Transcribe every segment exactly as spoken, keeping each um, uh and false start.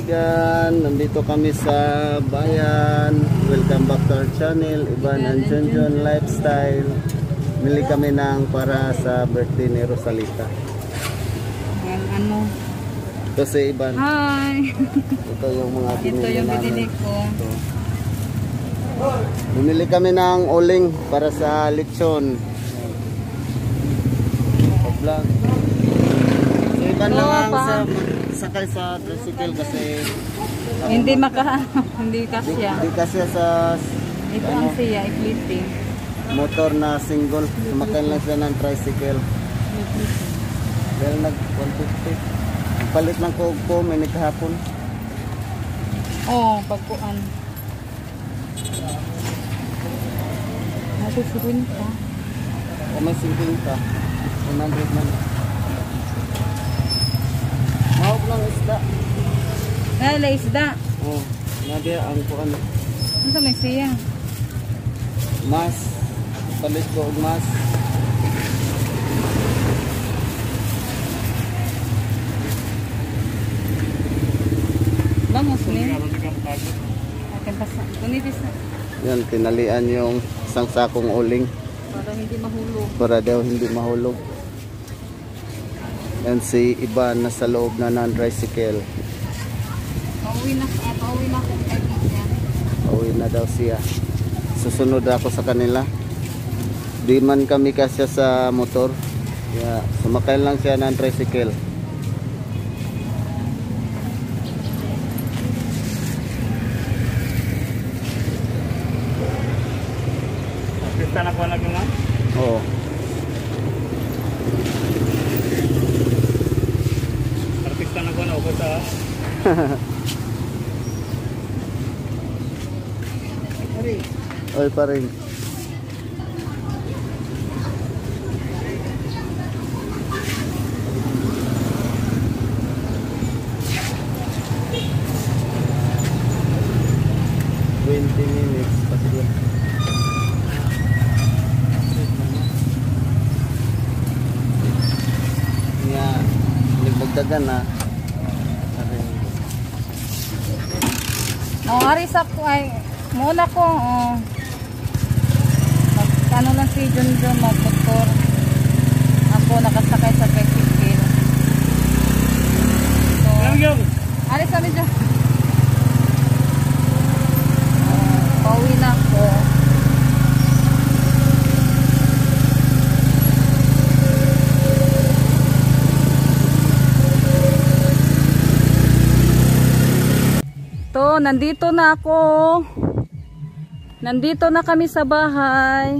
kaibigan, nandito kami sa bayan. Welcome back to our channel, Ivan and Junjun Lifestyle. Mili kami ng para sa birthday ni Rosalita. Ang ano? Ito si Ivan. Hi! Ito yung mga binili Ito yung binili ko. Ito. Bumili kami ng uling para sa lechon. Vlog. So Ivan Oo, lang pa. sa sakay sa tricycle kasi Hindi maka, hindi di, kasya. di kasi sa Ito ang siya, i-flipping. motor na single. Sumakay lang siya ng tricycle. Dahil nag one fifty. Palit lang ko po minute kahapon. Oo, oh, pagkuan. Nasusugun ka. O may fifty. one hundred man. Mahal lang isda. Nala isda. Oh, nadia ang kuan. Ano sa may siya? Mas palit ko og mas. Vamos, Lin. Akin pasa. Kunitis na. Yan, tinalian yung isang sakong uling Para hindi mahulog. para daw hindi mahulog. Yan si Ivan na sa loob na ng tricycle. Pauwi na, eh, pauwi na ako kay Pizza. Pauwi na daw siya. Susunod ako sa kanila. Di man kami kasya sa motor. Kaya sumakay lang siya ng tricycle. Artista na ko na ko man? Oo. Artista na ko na ako sa... Oy pa rin. twenty minutes pati doon. Nga, nagbagdagan na. Oh, ari sa ko ay muna ko. Oh. Mag, ano lang si Junjun mag-motor. Ako nakasakay sa tricycle. So, Lang yung! ari sa medyo. Oh, pauwi na ako. To, nandito na ako. Nandito na kami sa bahay.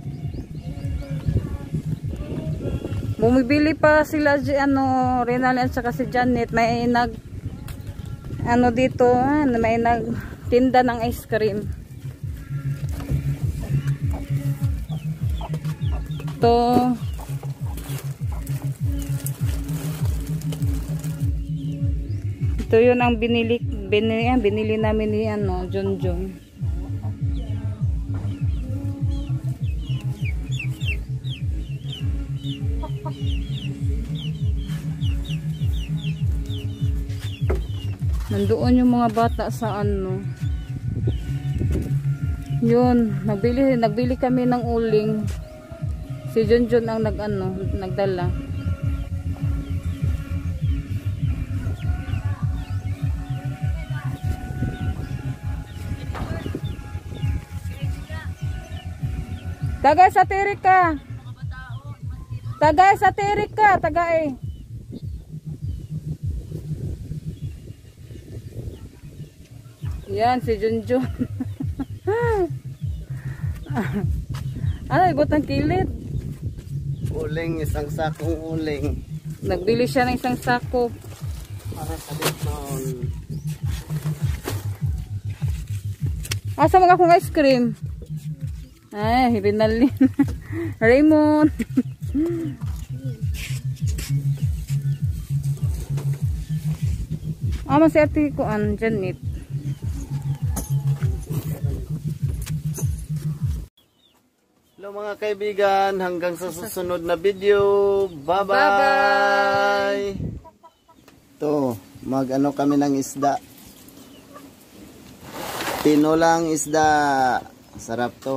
Bumibili pa sila ano, Renal at saka si Janet. May nag ano dito, may nagtinda ng ice cream. To Ito yun ang binili binili, binili namin ni ano, Junjun. Nandoon yung mga bata sa ano. Yun, nagbili nagbili kami ng uling. Si Junjun ang nag ano, nagdala. Tagay sa tirik ka. Tagay sa tirik ka, tagay. Yan si Junjun. Ano, ibot ang kilid. Uling, isang sakong uling. Nagbili siya ng isang sako. Para sa lechon. Asa mga akong ice cream? Ay, Rinalin. Raymond. Ah, mas ati ko an Janet. Hello mga kaibigan, hanggang sa susunod na video. Bye bye. Bye-bye. To, mag ano kami ng isda. Tinolang isda. Sarap to.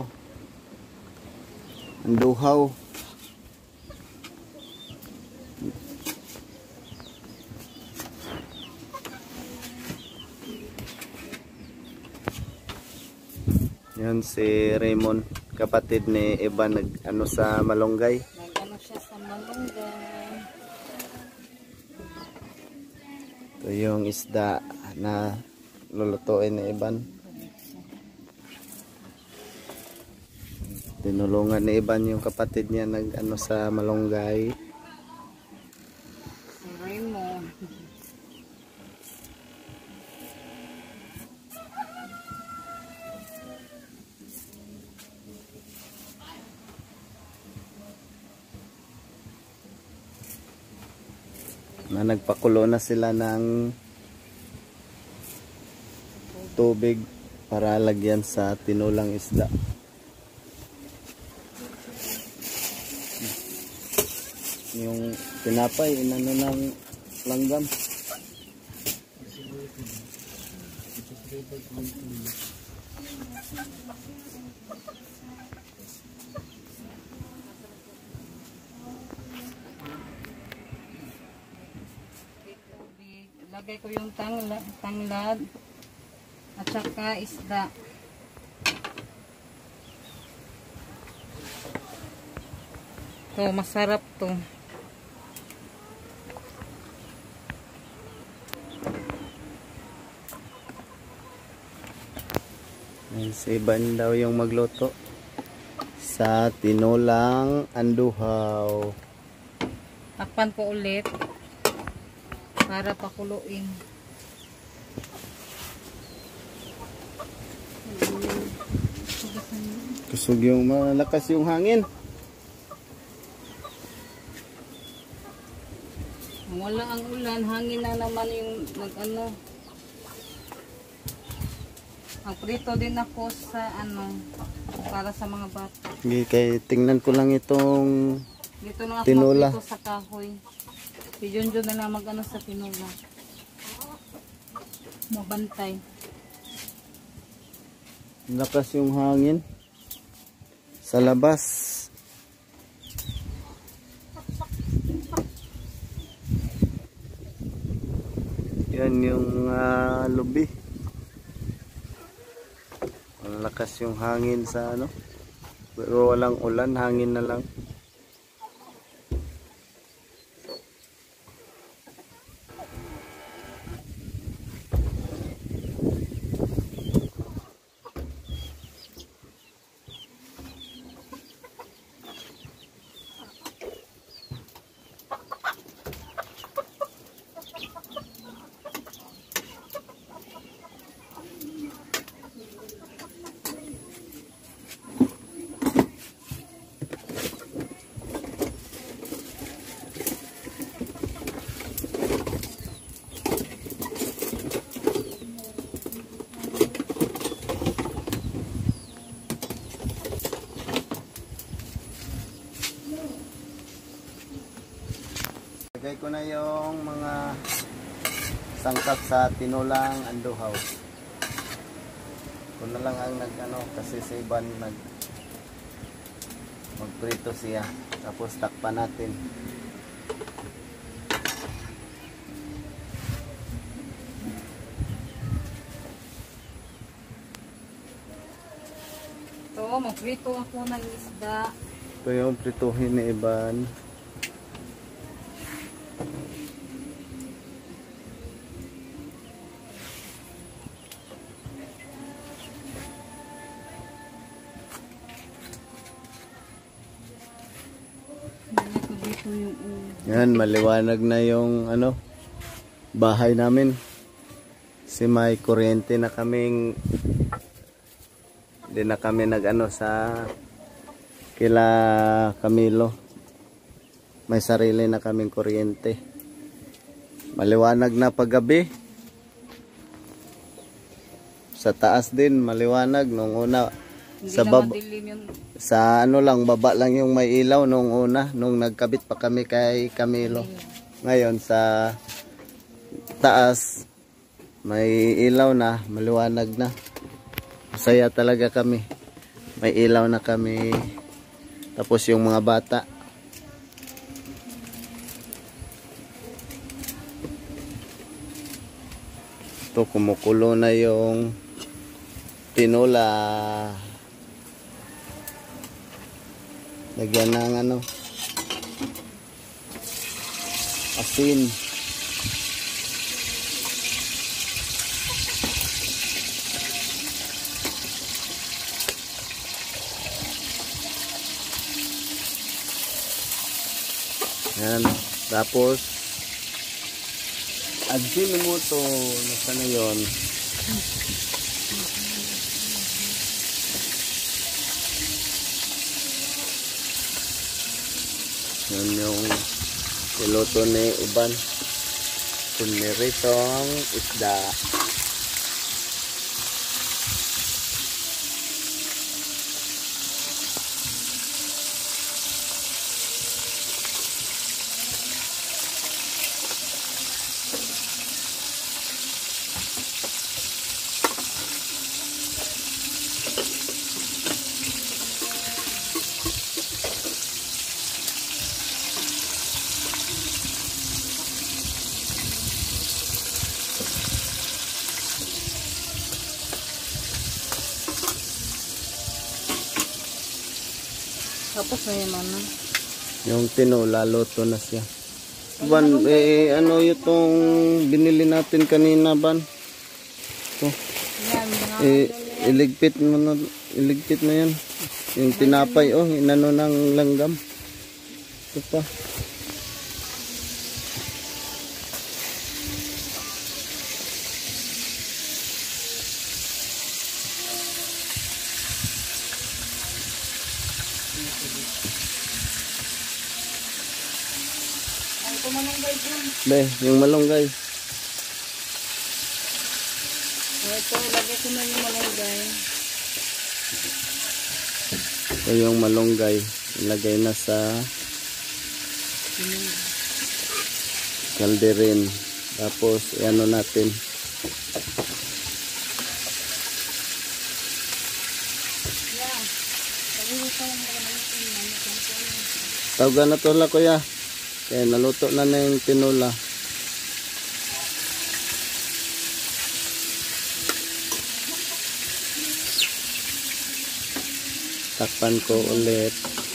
Ang duhaw. Yan si Raymond, kapatid ni Ivan, nag ano sa malunggay. Nag-ano siya sa malunggay. Ito yung isda na lulutuin ni Ivan. Tinulungan ni Ivan yung kapatid niya nag ano sa malunggay. Si Raymond. Na nagpakulo na sila ng tubig para lagyan sa tinulang isda. Yung tinapay inano ng langgam. Lagay ko yung tanglad, tanglad at saka isda. To, masarap to. Si Ivan daw yung magluto sa tinulang anduhaw. Takpan ko ulit para pakuluin. Kusog yung malakas yung hangin. Wala ang ulan, hangin na naman yung nag-ano. Magprito din ako sa ano, para sa mga bata. Okay, kay tingnan ko lang itong Dito na ako tinola. magprito sa kahoy. Si Junjun na lang mag-ano sa tinola. Mabantay. Lakas yung hangin sa labas. Yan yung uh, lubi. Ang lakas yung hangin sa ano. Pero walang ulan, hangin na lang. Lagay ko na yung mga sangkap sa tinulang anduhaw. Ko na lang ang nag-ano kasi si Ivan nag magprito siya. Tapos takpan natin. Ito, magprito ako ng isda. Ito yung prituhin ni Ivan. Yan, maliwanag na yung ano bahay namin. Si may kuryente na kaming hindi na kami nag-ano sa kila Camilo. May sarili na kaming kuryente. Maliwanag na paggabi. Sa taas din maliwanag nung una. Hindi Sa na bab madilim yung sa ano lang baba lang yung may ilaw nung una nung nagkabit pa kami kay Camilo. Ngayon sa taas may ilaw na, maliwanag na. Masaya talaga kami. May ilaw na kami. Tapos yung mga bata. Ito, kumukulo na yung tinola. Lagyan ng ano, asin. Yan. Tapos Ajinomoto, nasa na yun? Yan yung piloto ni Iban. Pumiritong isda. Tapos na yun ano. Yung tinola, loto na siya. Ban, eh, ano itong binili natin kanina, Ban? Ito. Yan, mga Eh, iligpit mo na, iligpit mo yan. Yung tinapay, oh, inano ng langgam. Ito pa. Ay, ito malunggay dyan. Be, yung malunggay. Ito, lagay ko na yung malunggay. Ito yung malunggay. Ilagay na sa kalderin. Tapos, ano natin. Yan. Sabihin ko yung mga Tawagan na to la, kuya. Kaya naluto na na yung tinola. Takpan ko ulit.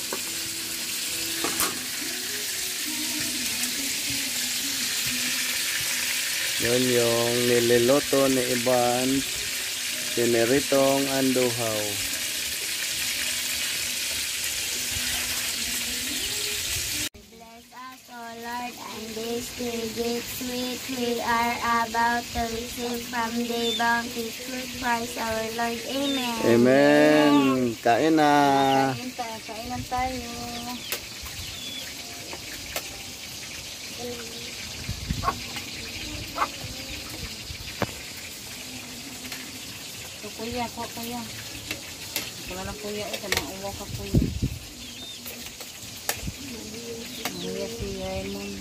Yun yung nililoto ni Iban. Piniritong anduhaw. Bless us, O Lord, and these three gifts which we are about to receive from the bountiful Christ our Lord. Amen. Amen. Kain na. Kain tayo, kainan tayo. Ito kuya, ko kuya. Wala lang kuya, ito mga uwaw ka kuya. Kuya si Raymond.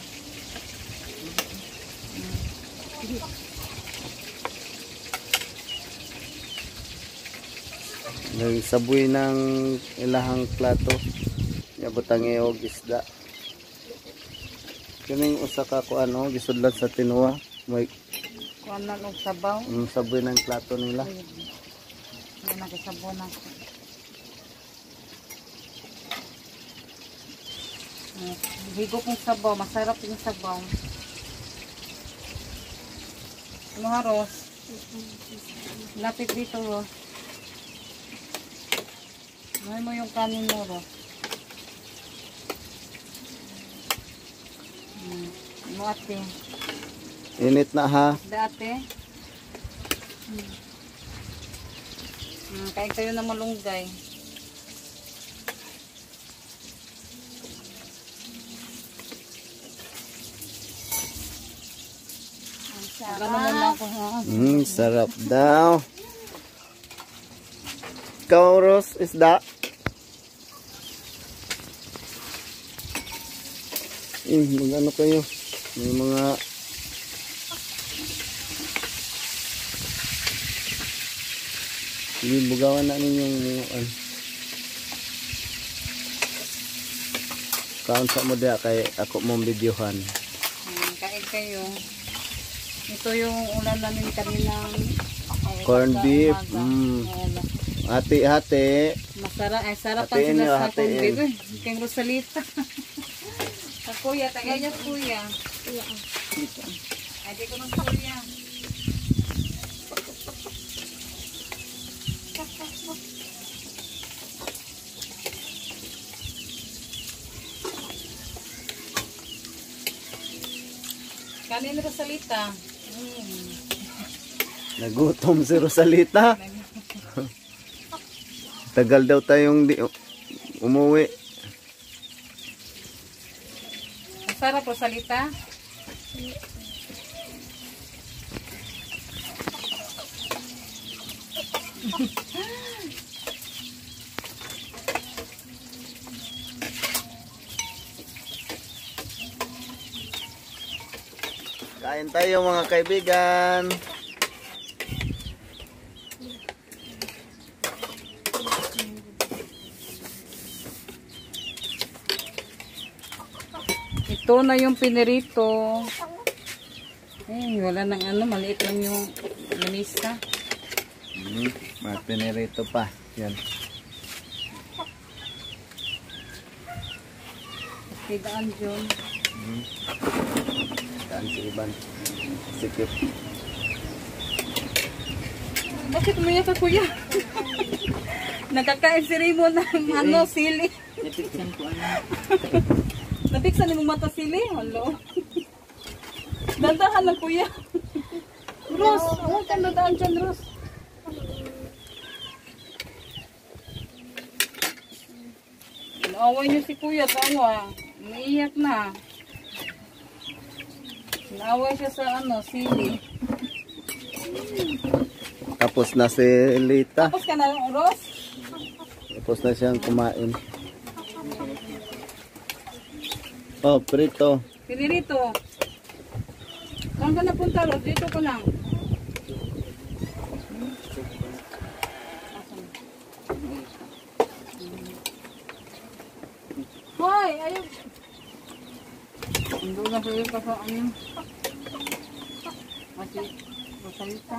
Nagsaboy ng ilahang plato. Yabutang iyog isda. Kining usa ka ko ano, gisudlat sa tinuwa. May Kuha na ng sabaw. um, saboy ng plato nila. Yan ang sabaw na ko. Higo kong sabaw, masarap yung sabaw. Ano ha, Ros? Lapit dito, Ros. Ano mo yung kanin mo, Ros? Hmm. Ano ate? Init na ha. Dati? Hmm. Hmm, kain tayo na malunggay. Gano'n mo lang ako, ha? Mm, sarap daw. Kauros isda. Eh, mag-ano kayo? May mga Sige, bugawan na ninyong ano. Kaon sa mo diya kay ako mong videohan. Hmm, kain kayo. Ito yung ulam namin kaninang Corn beef. umaga. Mm. Wala. Hati-hati. Masarap, ay sarap ang Hatiin sila nyo, sa corn hatiin. beef. Eh. Kay Rosalita. Sa kuya, tagay niya kuya. Ay, di ko ng kuya. Kanin Rosalita. Mm. Nagutom si Rosalita. Tagal daw tayong di umuwi. Masarap Rosalita. Kain tayo mga kaibigan. Ito na yung pinirito. Eh, wala nang ano, maliit lang yung lamisa. Hmm, may pinirito pa. Yan. Tidaan dyan. Hmm. Kain si Iban. Sikip. Bakit umiyak ka kuya? Nakakain si Rimo ng ano, sili. Napiksan ni mo mata sili? Hello. Dandahan lang kuya. Ros, huwag kang dadaan dyan, Ros. Naaway niyo si kuya, tawa. Naiiyak na. Naaway siya sa ano, sili. Tapos na si Lita. Tapos ka na, Ros? Tapos na siyang kumain. Oh, prito. Pinirito. Saan ka napunta, Ros? Dito ko lang. Hoy, ayun. Ando na sa'yo pa sa ano. Kasi, masalita.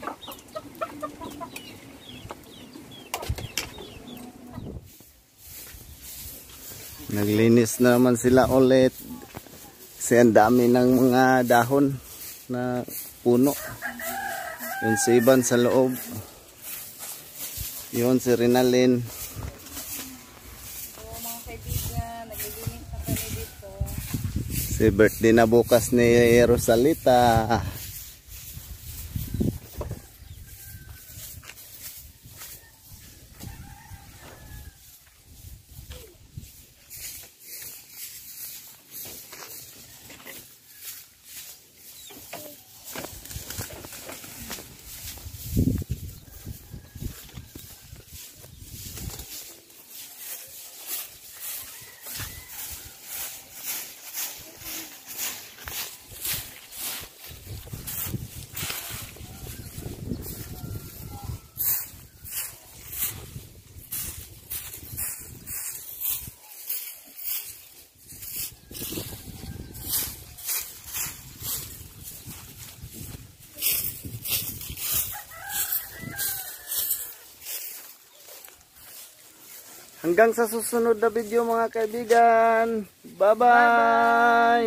Naglinis na naman sila ulit. Kasi ang dami ng mga dahon na puno. Yun si Iban sa loob. Yun si Rinalyn. So, mga kaibigan, naglilinis na kami dito. Si birthday na bukas ni Rosalita. Hanggang sa susunod na video mga kaibigan. Bye-bye!